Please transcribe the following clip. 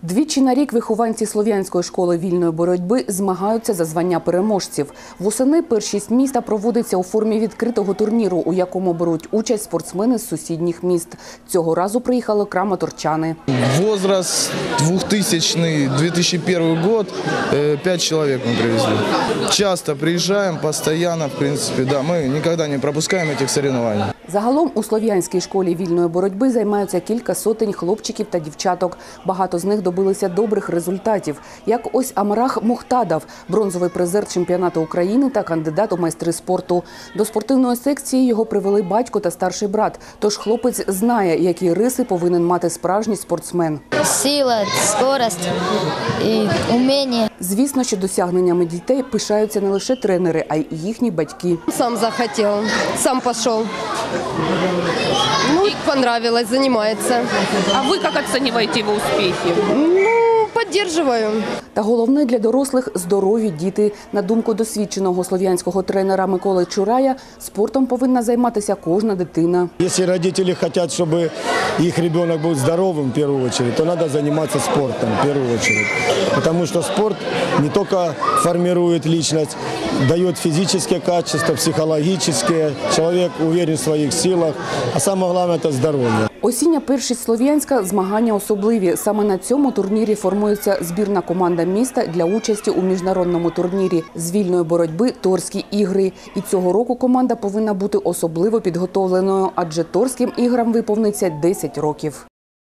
Двічі на рік вихованці Слов'янської школи вільної боротьби змагаються за звання переможців. Восени першість міста проводиться у формі відкритого турніру, у якому беруть участь спортсмени з сусідніх міст. Цього разу приїхали краматорчани. Возраст 2000-2001 год, 5 человек мы привезли. Часто приезжаем, постоянно, в принципе, да, мы никогда не пропускаем этих соревнований. Загалом у Слов'янській школі вільної боротьби займаються кілька сотень хлопчиків та дівчаток. Багато з них добилися добрих результатів. Як ось Амрах Мухтадов, бронзовий призер чемпіонату України та кандидат у майстри спорту. До спортивної секції його привели батько та старший брат. Тож хлопець знає, які риси повинен мати справжній спортсмен. Сила, скорость і уміння. Звісно, що досягненнями дітей пишаються не лише тренери, а й їхні батьки. Сам захотел, сам пошел. Ну, понравилось, занимается. А вы как оцениваете его успехи? Ну, поддерживаю. Та головне для дорослих – здорові діти. На думку досвідченого слов'янського тренера Миколи Чурая, спортом повинна займатися кожна дитина. Если родители хотят, чтобы их ребенок был здоровым в первую очередь, то надо заниматься спортом в первую очередь. Потому что спорт не только формирует личность, дает физические качества, психологические. Человек уверен в своих силах, а самое главное – это здоровье. Осіння першість Слов'янська – змагання особливі. Саме на цьому турнірі формується збірна команда міста для участі у міжнародному турнірі з вільної боротьби «Торські ігри». І цього року команда повинна бути особливо підготовленою, адже Торським іграм виповниться 10 років.